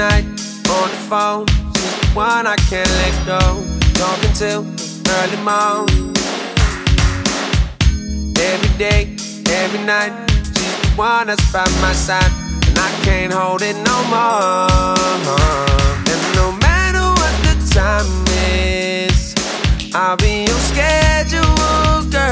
night on the phone, she's the one I can't let go. Talking till early morning. Every day, every night, she's the one that's by my side, and I can't hold it no more. And no matter what the time is, I'll be your schedule, girl.